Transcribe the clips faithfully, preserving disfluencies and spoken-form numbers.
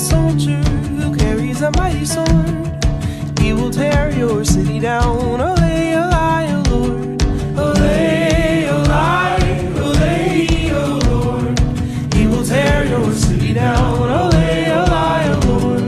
soldier who carries a mighty sword. He will tear your city down. Olay, olay, O Lord. Olay, olay, olay, O Lord. He will tear your city down. Olay, olay, O Lord.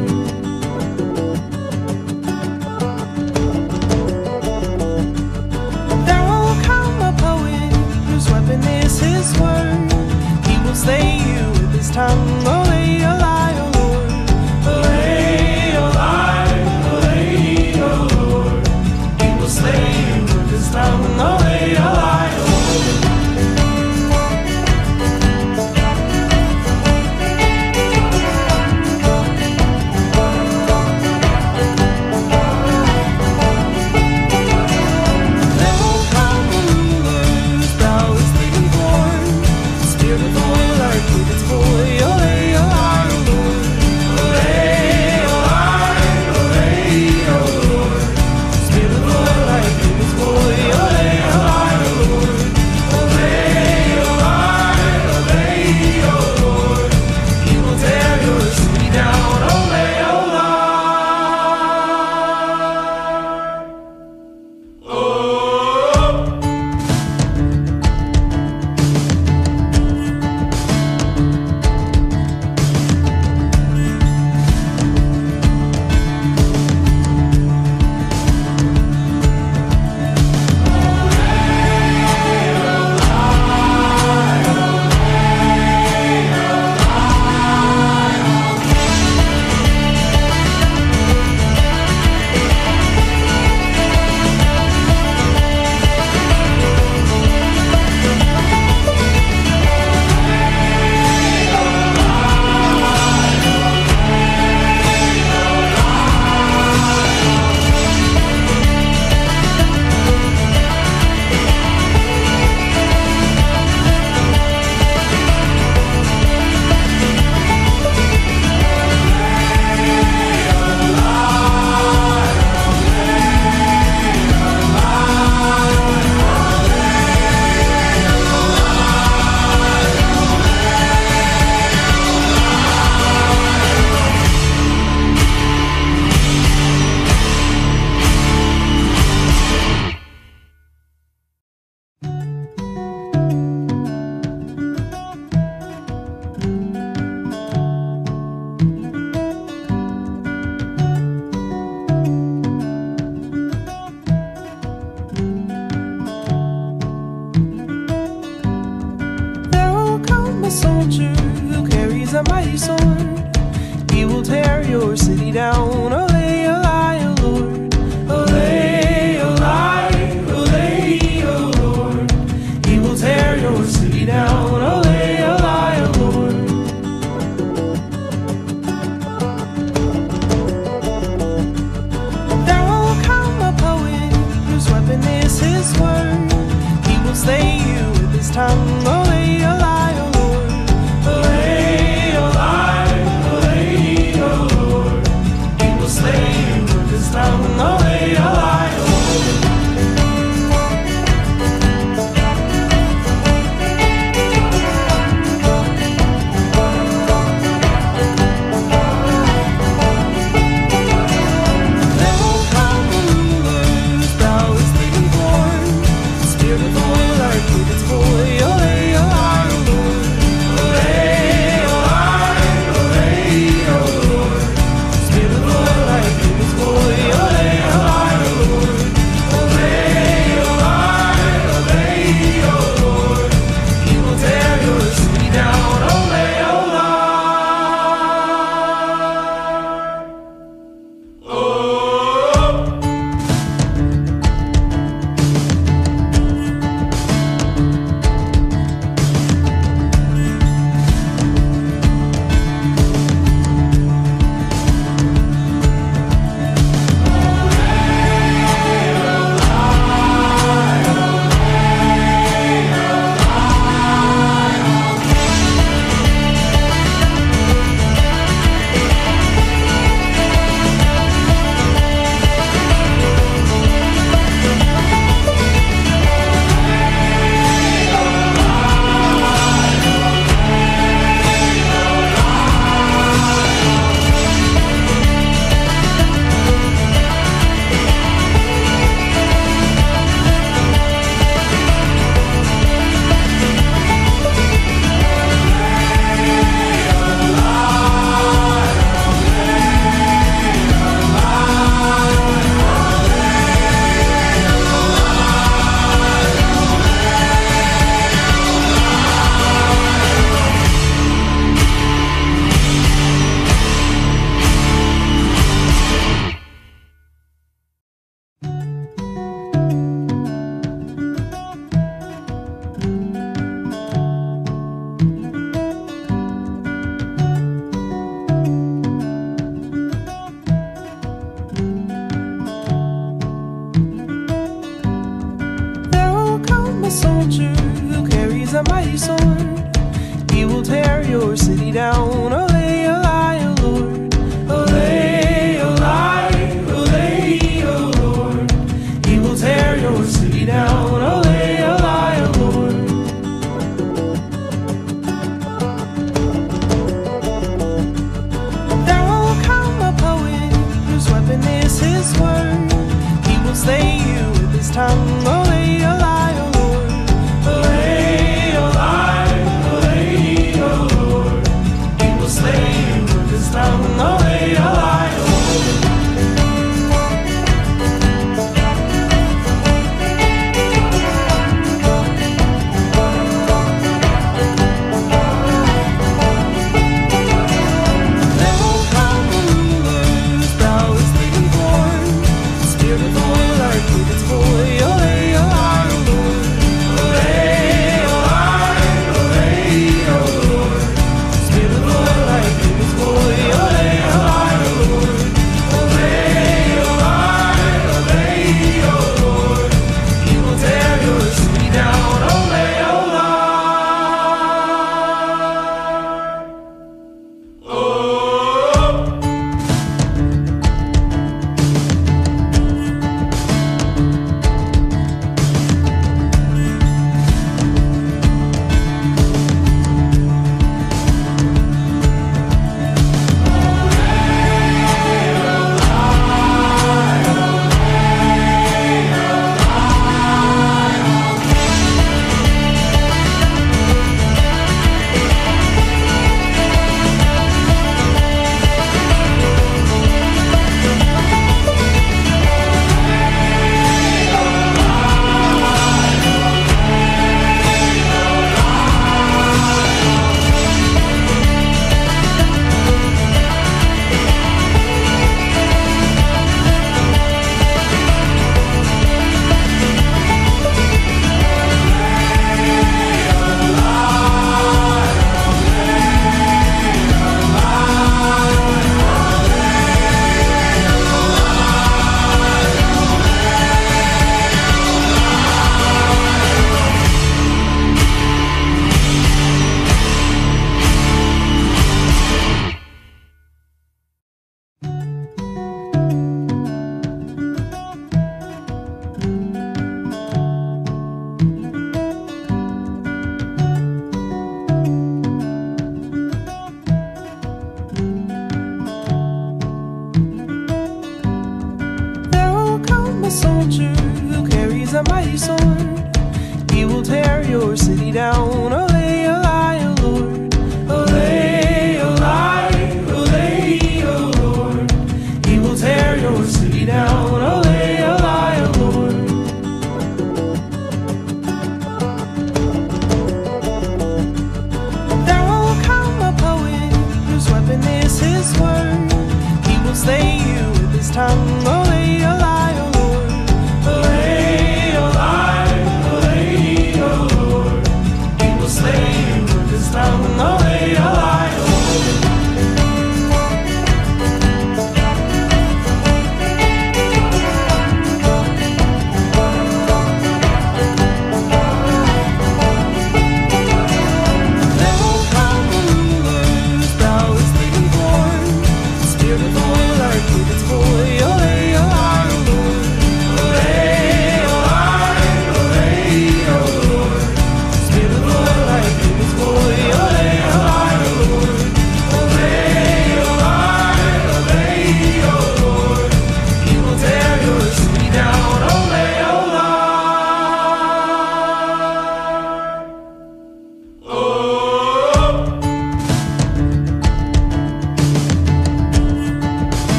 There will come a poet whose weapon is his word. He will slay you with his tongue. Olay, olay, O Lord. Olay, olay, olay, O Lord. He will slay you with his tongue. Olay, olay, O Lord. There will come a ruler whose brow is bleeding corn. Spear with oil like with its boy. Olay, olay, O Lord. Olay, olay, olay, O Lord. Spear with oil like with its boy. Olay, olay, O Lord. Olay, olay, olay, O Lord. He will tear your city down. Olay, olay. There will come a soldier who carries a mighty sword. He will tear your city down. Olay, olay, O Lord. Olay, olay, olay, O Lord. He will tear your city down. Olay, olay, O Lord. There will come a poet whose weapon is his word. He will slay you with his tongue. Olay, olay, O Lord. Olay, olay, olay, O Lord. He will slay Lord. He will tear your city down. Ole, ole, O Lord. Ole, ole, ole, O Lord. He will tear your city down. Ole, ole, O Lord. There will come a poet whose weapon is his word. He will slay you with his tongue. Ole, ole, O Lord. Ole, ole, ole, O Lord. He will slay you.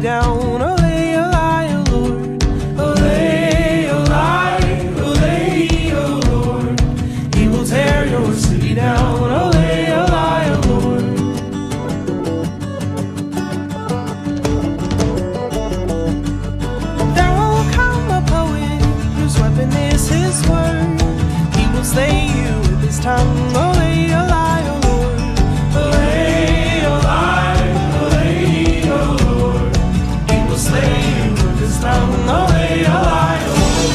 down. Olay, olay, O Lord. Olay, olay, olay, O Lord. He will tear your city down. Olay, olay, O Lord. There will come a poet whose weapon is his word. He will slay you with his tongue. Olay, olay, O Lord. Olay, olay, olay, O Lord. He will slay you with his tongue. Olay, olay, O Lord.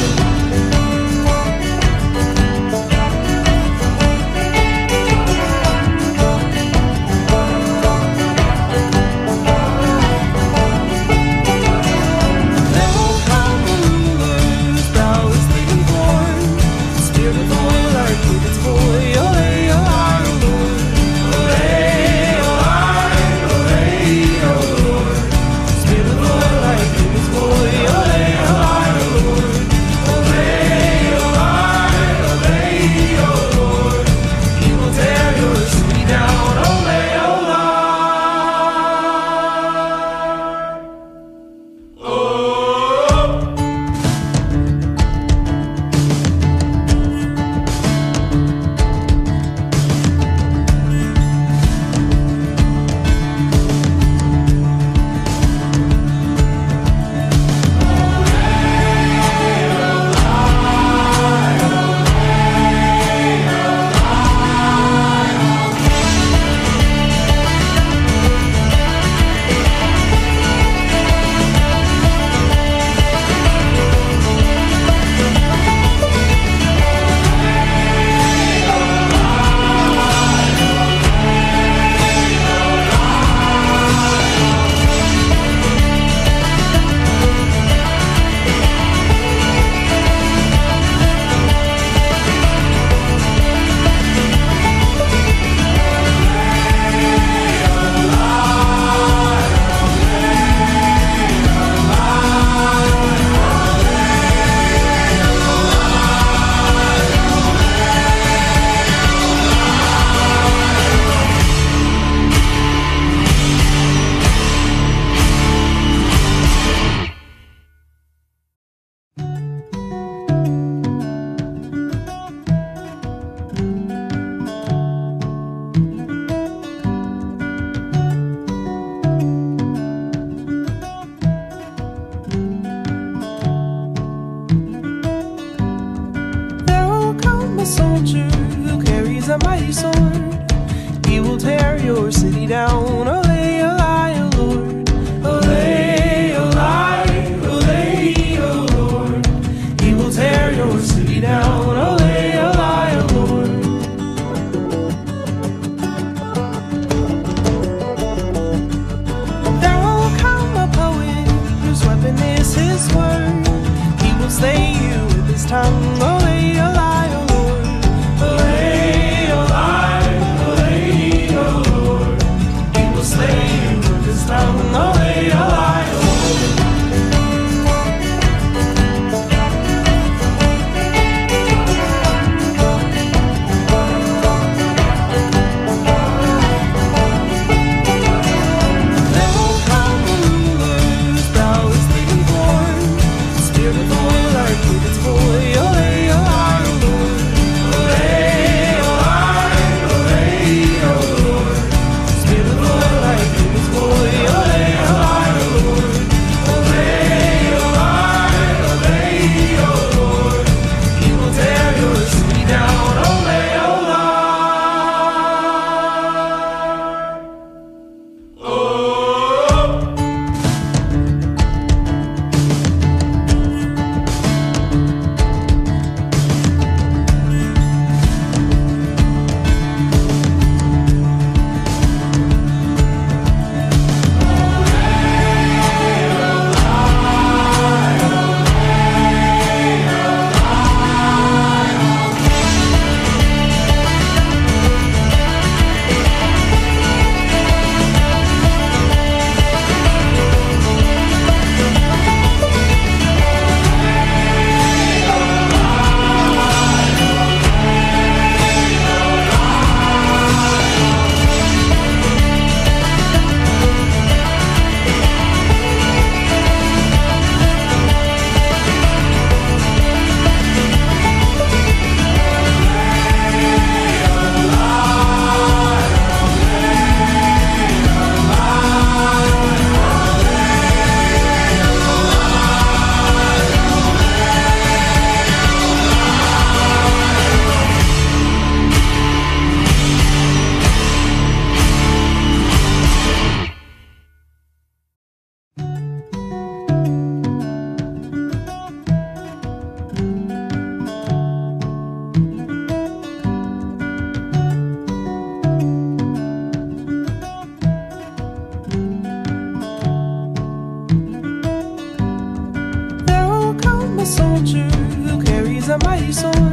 There will come a ruler whose brow is bleeding corn. The spirit of oil, like with its boy. Olay, olay, O Lord. Olay, olay, olay, O Lord. The spirit of oil, like with its boy. Olay, olay, O Lord. Olay, olay, olay, O Lord. He will tear your city down. Olay, olay. There will come a soldier who carries a mighty sword. He will tear your city down. Olay, olay, O Lord. Olay, olay, olay, O Lord. He will tear your city down. Olay, olay, O Lord. There will come a poet whose weapon is his word. He will slay you with his tongue. Olay, olay, O Lord. Olay, olay, olay, O Lord. He will slay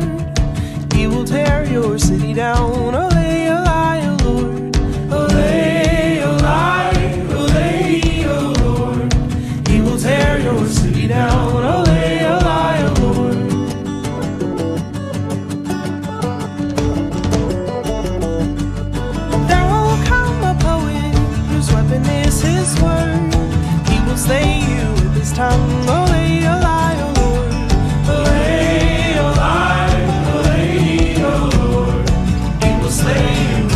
He will tear your city down. Ole, ole, O Lord. Ole, ole, ole, O Lord. He will tear your city down. Ole, ole, O Lord. There will come a poet whose weapon is his word. He will slay you with his tongue. Ole, ole, O Lord. Ole, ole, ole, O Lord. He will slay you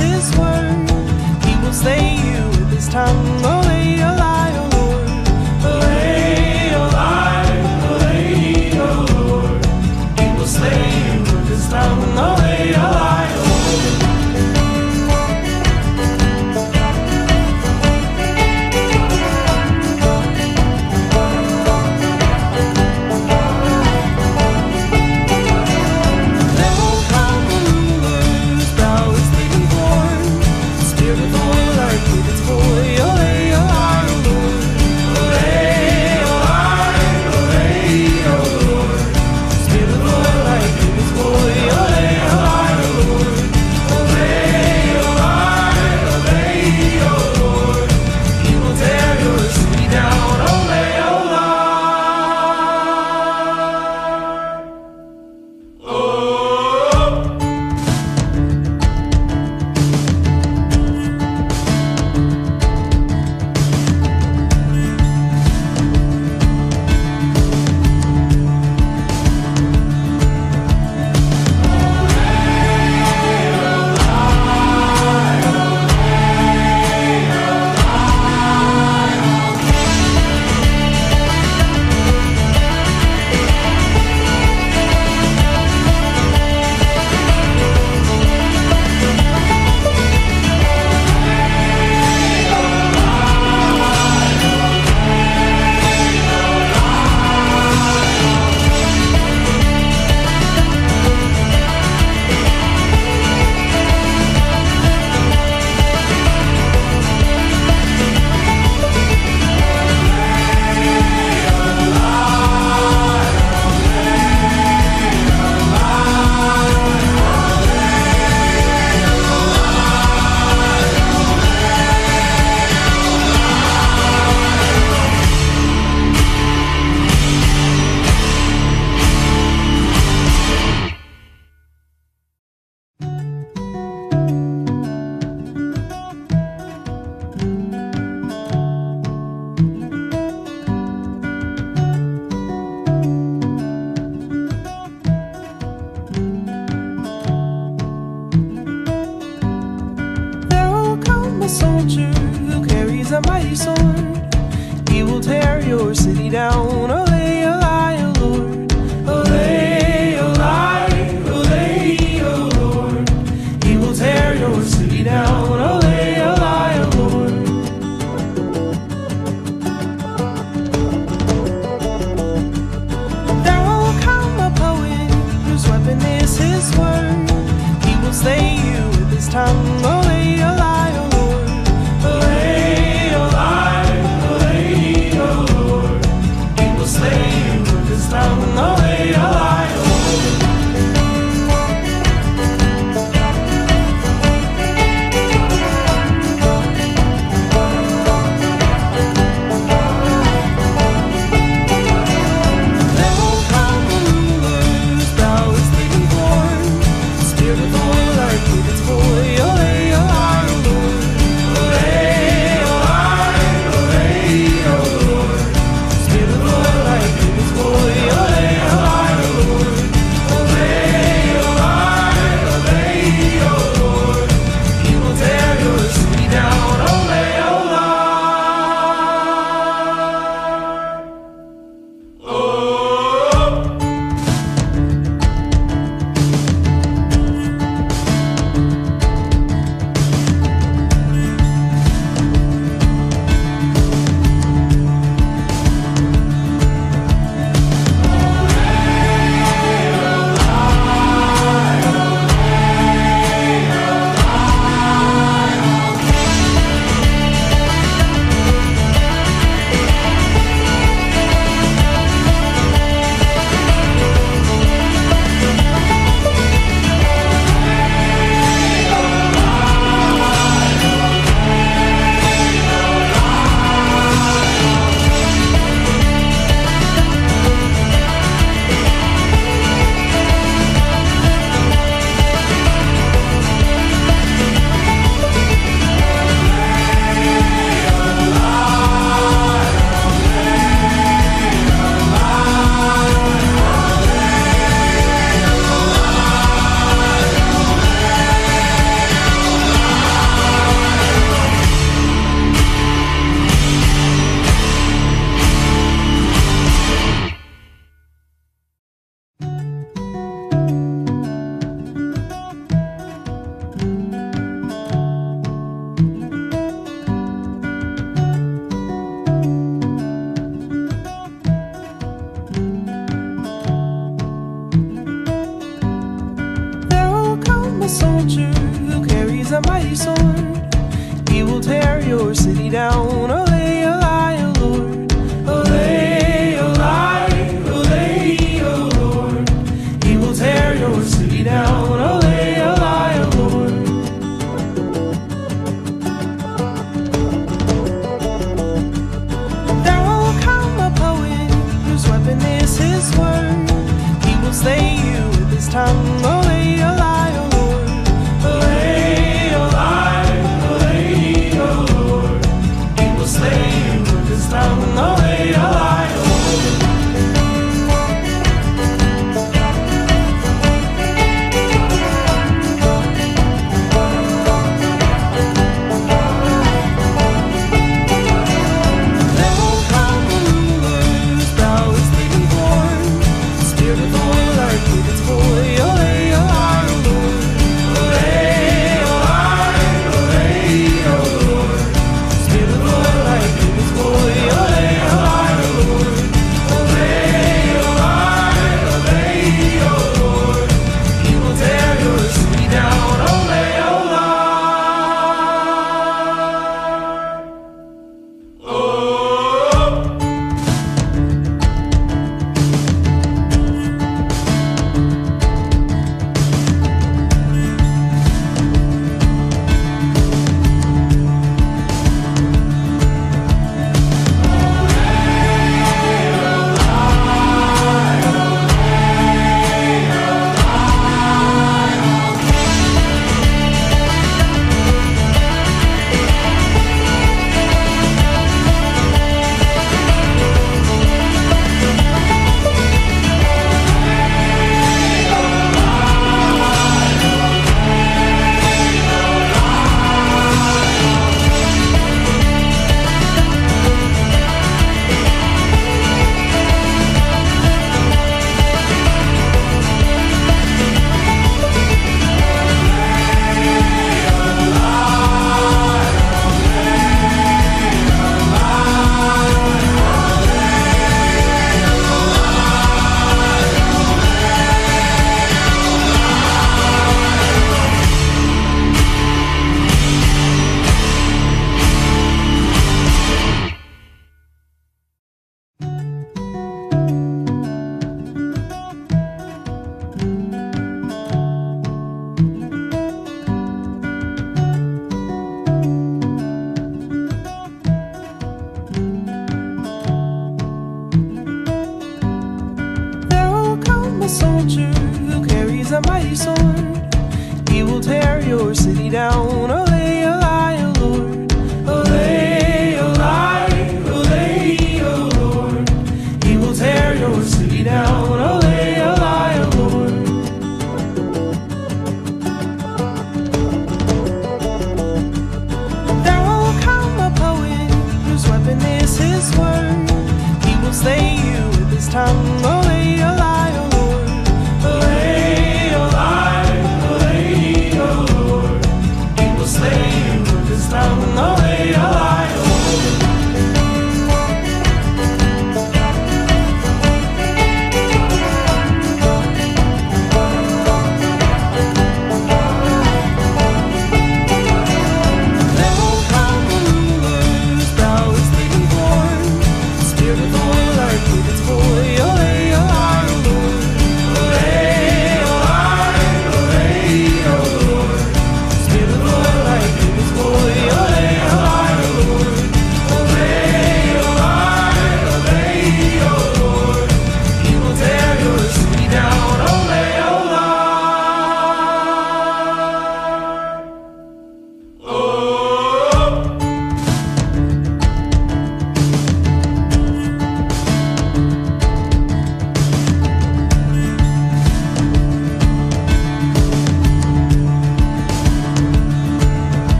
His word. He will slay you with His tongue. Olay, olay, O Lord. Olay, olay, olay, O Lord. He will slay you with His tongue. Olay, olay, O Lord. Soldier who carries a mighty sword, he will tear your city down. Olay, olay, O Lord. Olay, olay, olay, O Lord. He will tear your city down. Olay, olay, O Lord. There will come a poet whose weapon is his word. He will slay you with his tongue. Olay, olay, O Lord. Spirit of the Lord, with its boy, a mighty sword. He will tear your city down. Olay, olay, O Lord. Olay, olay, olay, O Lord. He will tear your city down. Olay, olay, O Lord. There will come a poet whose weapon is his word. He will slay you with his tongue. Olay, olay, O Lord. Olay, olay, olay, O Lord. He will slay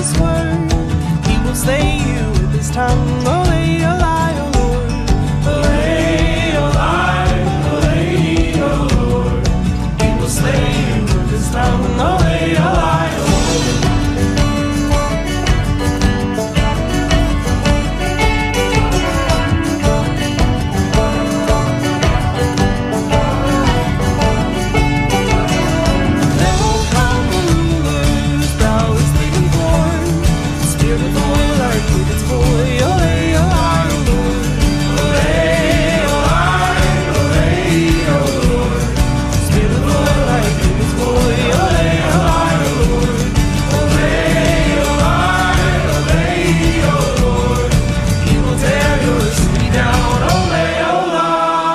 his word. He will slay you with his tongue. Olay, olay, O Lord. Olay, olay, olay, O Lord. He will slay you with his tongue. Olay, olay, O Lord. There will come a ruler whose brow is leaning born. The spirit of oil, like with its boy. Olay, olay, O Lord. Olay, olay, olay, O Lord. Spirit of oil, like with its boy. Olay, olay, O Lord. Olay, olay, olay, O Lord. He will tear your city down. Olay, olay.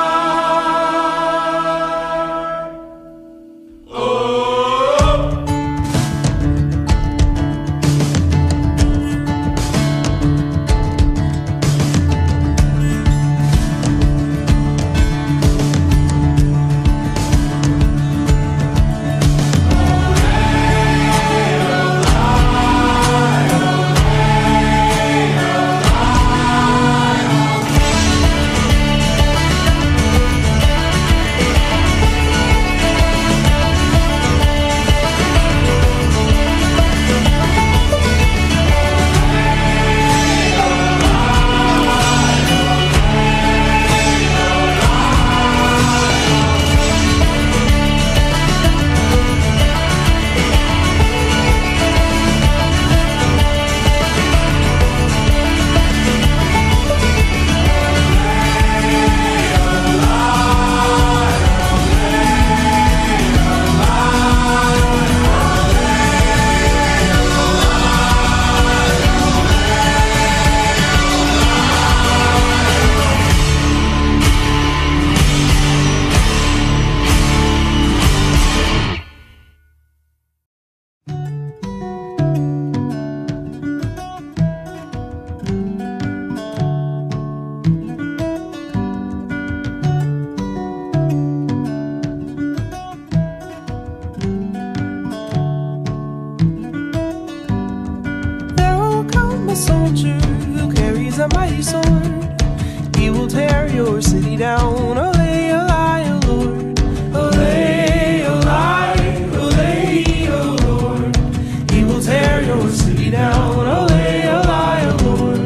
There will come a soldier who carries a mighty sword. He will tear your city down. Olay, olay, O Lord. Olay, olay, olay, O Lord. He will tear your city down. Olay, olay, O Lord.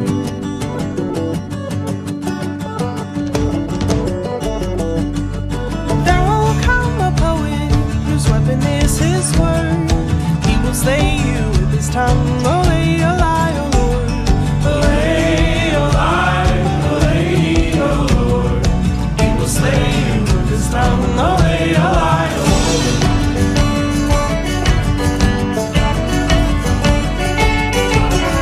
There will come a poet whose weapon is his word. He will slay you with his tongue. Olay, olay, O Lord. Olay, olay, olay, O Lord. He will slay you with his tongue. Olay, olay, O Lord.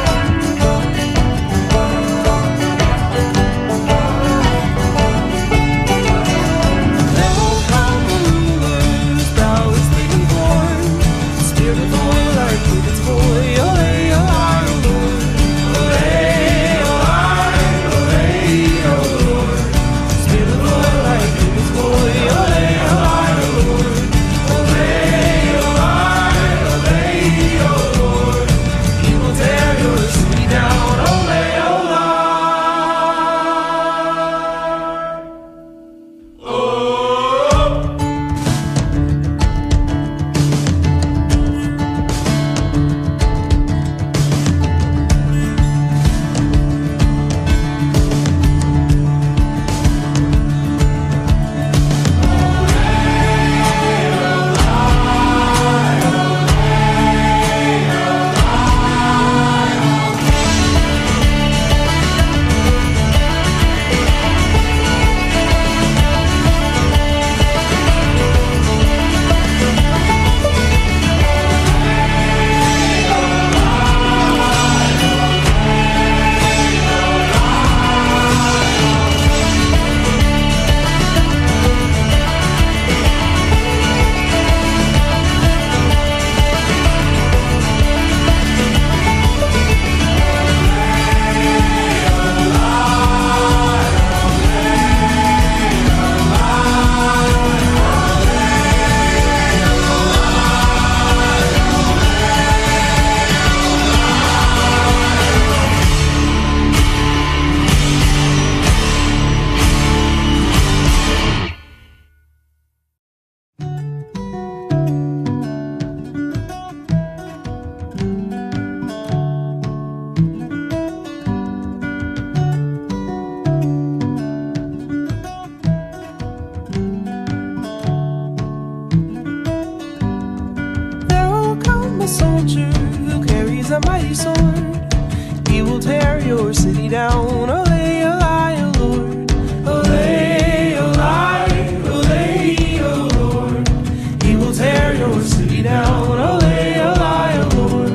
your city down. Olay, olay, O Lord. Olay, olay, olay, O Lord. He will tear your city down. Olay, olay, O Lord.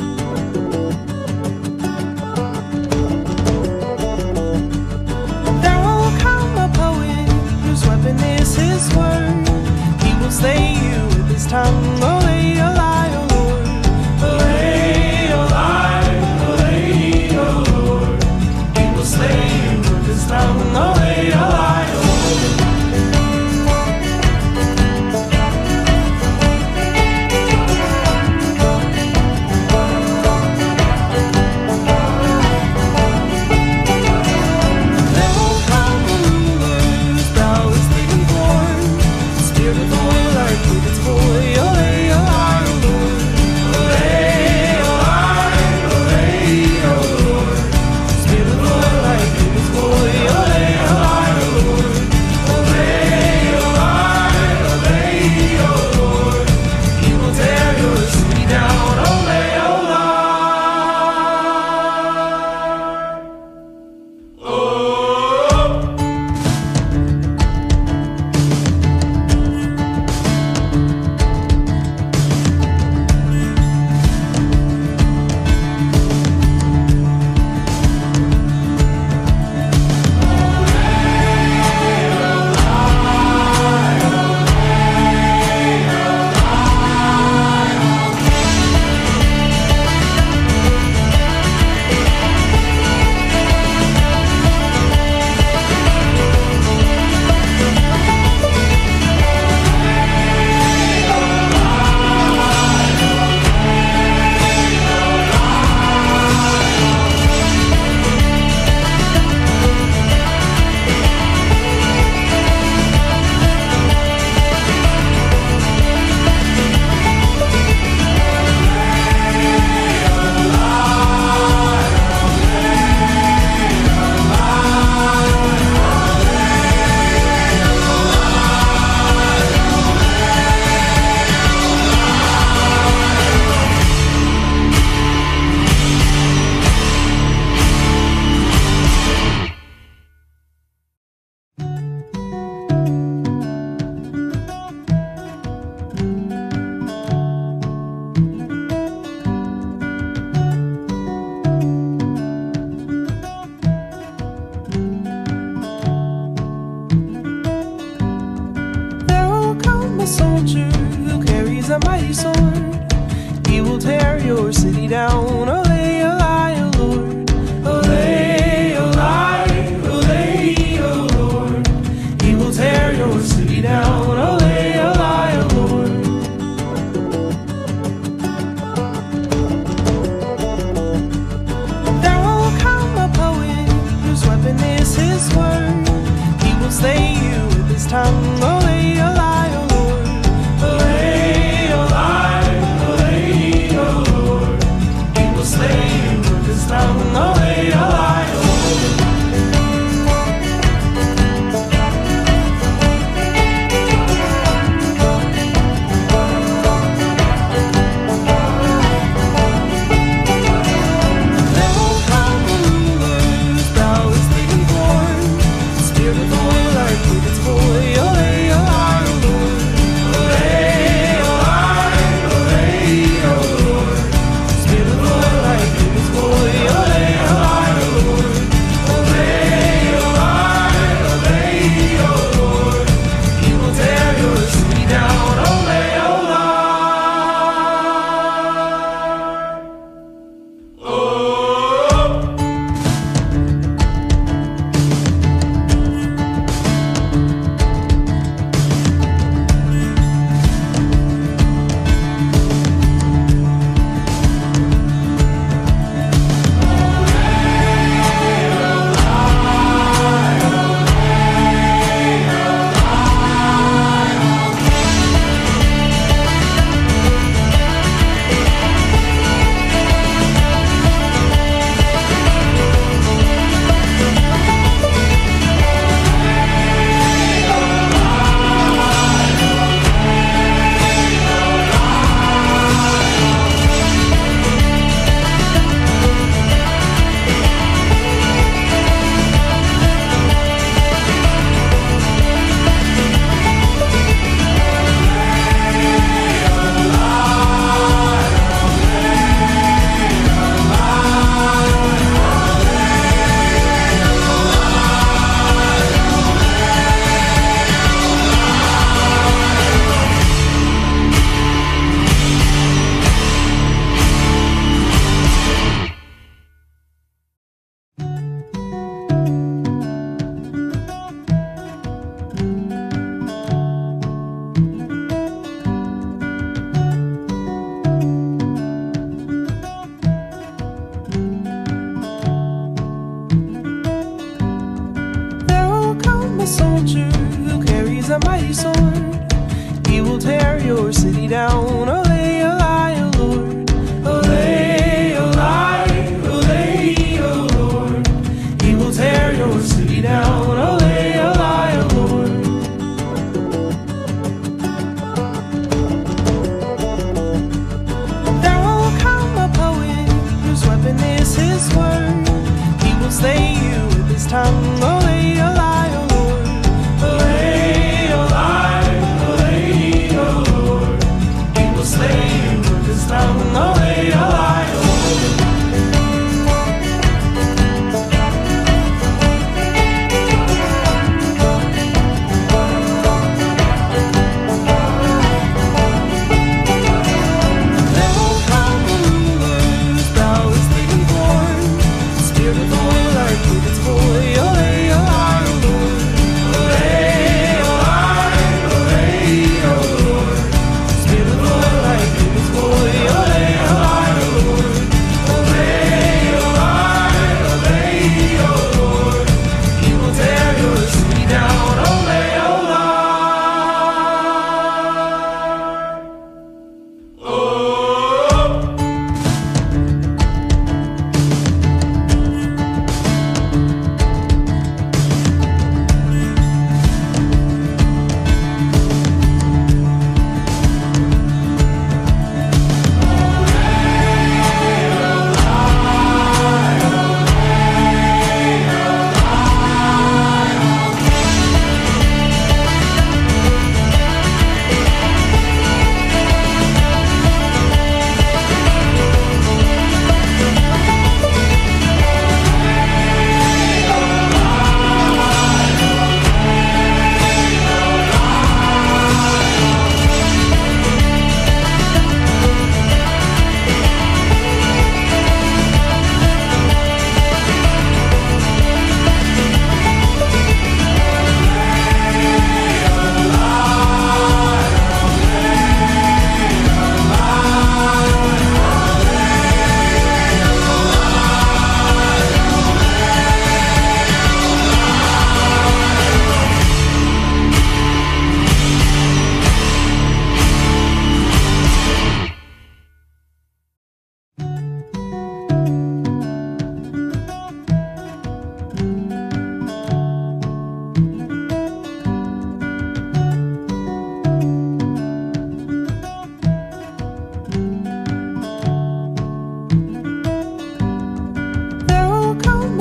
There will come a poet whose weapon is his word. He will slay you with his tongue. Olay, olay, O Lord. Olay, olay, olay, O Lord. He will slay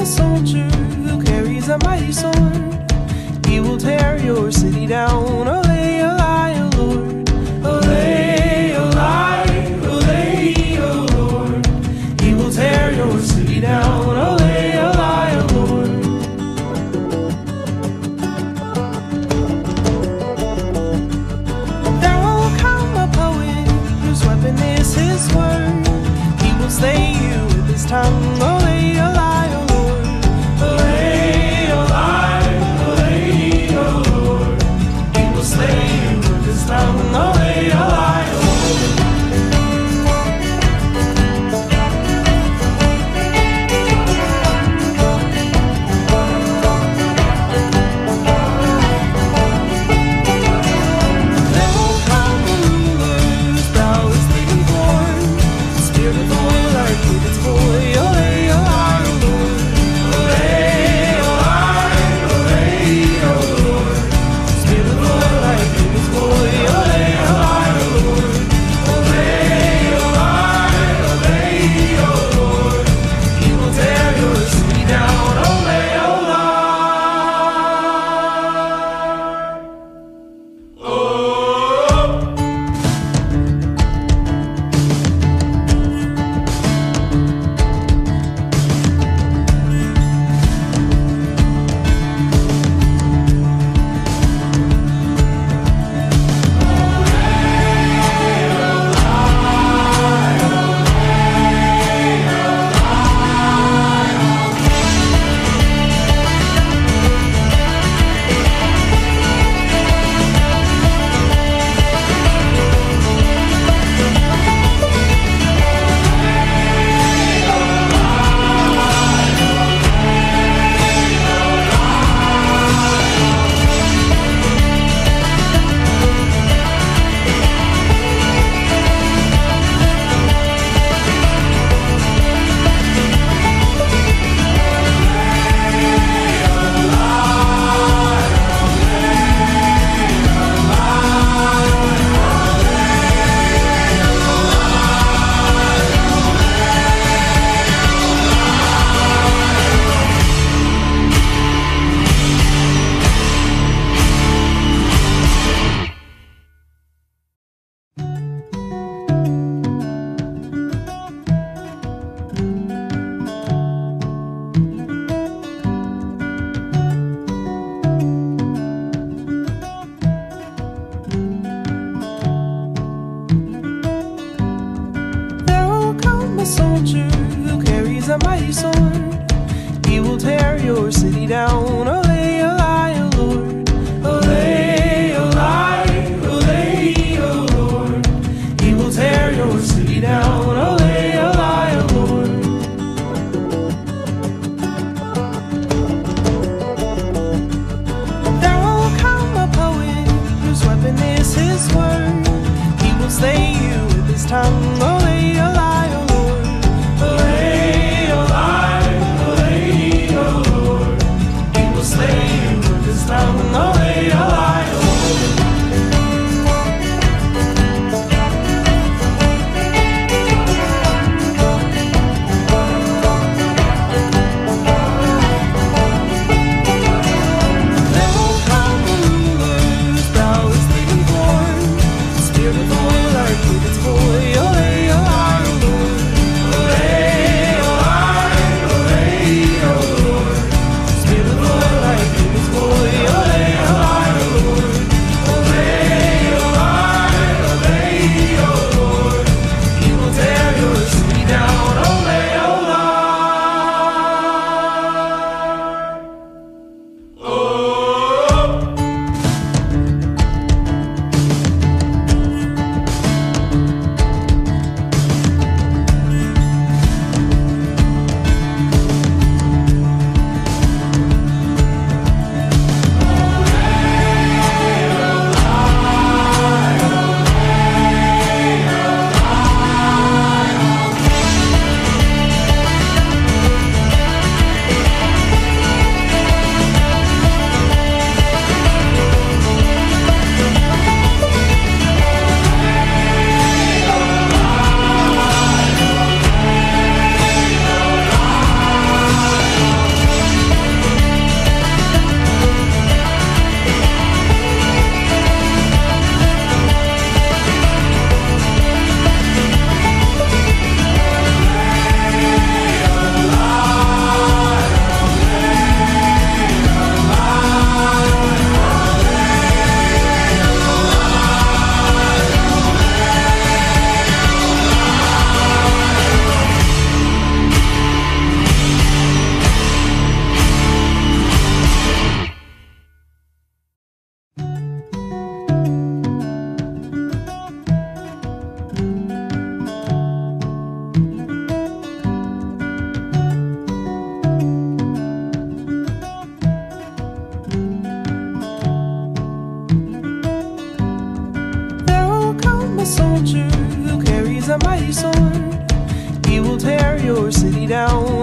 soldier who carries a mighty sword. He will tear your city down. Olay, olay, O Lord. Olay, olay, olay, O Lord. He will tear your city down. Olay, olay, O Lord. There will come a poet whose weapon is his word. He will slay you with his tongue. Olay, olay, O Lord. Olay, olay, olay, O Lord. He will slay you with his tongue. Olay, olay, O Lord. There will come a ruler whose brow is bleeding corn. The spirit of oil like with its boy. Olay, olay, O Lord. Olay, olay, olay, O Lord. The spirit of oil like with its boy. Olay, olay, O Lord. Olay, olay, olay, O Lord. He will tear your city down. Olay, olay. There will come a soldier who carries a mighty sword. He will tear your city down. Olay, olay, O Lord. Olay, olay, olay, O Lord. He will tear your city down. Olay, olay, O Lord. There will come a poet whose weapon is his word. He will slay you with his tongue. Olay, olay, O Lord. Olay, olay, olay, O Lord. He will slay tear your city down.